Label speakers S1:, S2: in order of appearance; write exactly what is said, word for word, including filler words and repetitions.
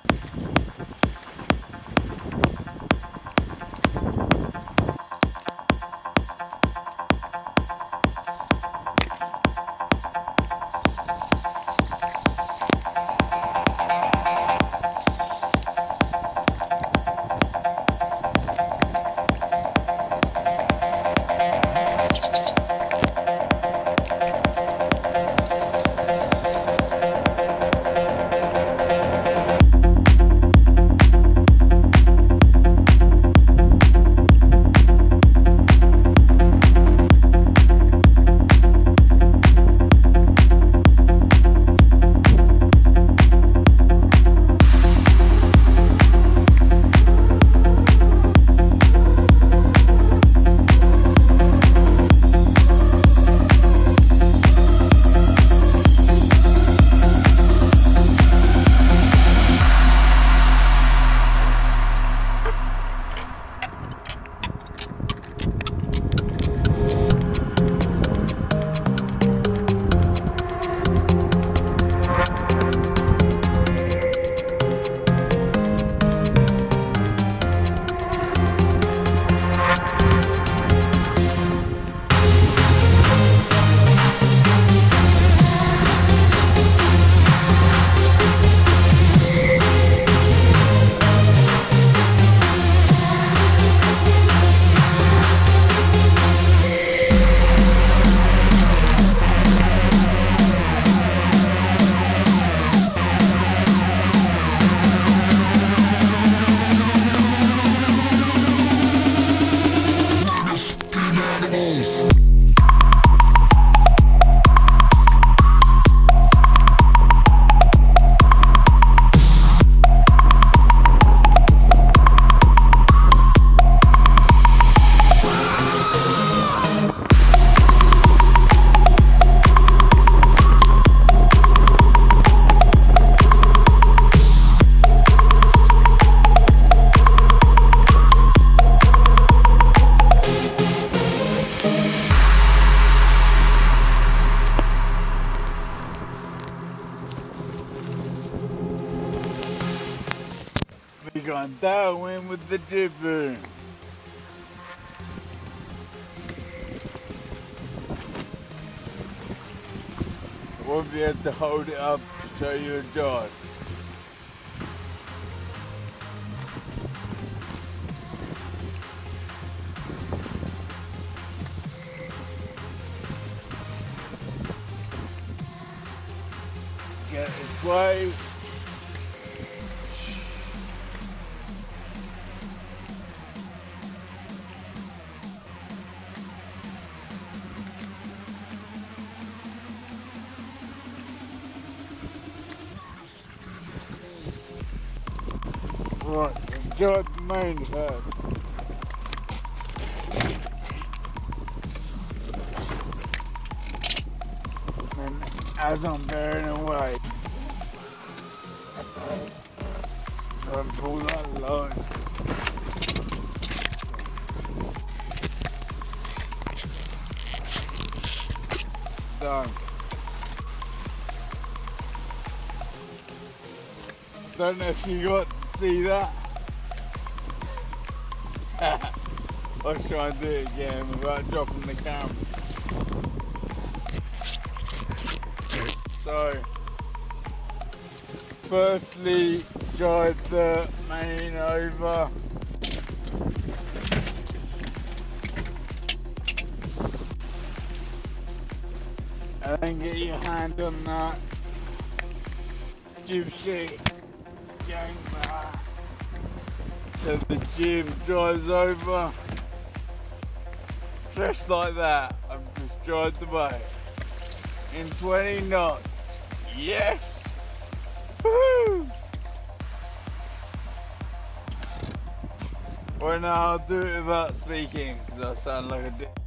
S1: We're going downwind with the gybing. I won't be able to hold it up to show you a dive. Get this way. Right, enjoy the main first. And as I'm bearing away, try and pull that line. Done. Don't know if you got to see that. I'll try and do it again without dropping the camera. So, firstly, drive the mane over. And then get your hand on that jib sheet. Going back. So the jib drives over. Just like that. I've just driven the boat in twenty knots. Yes! Woohoo! Well, now I'll do it without speaking because I sound like a dick.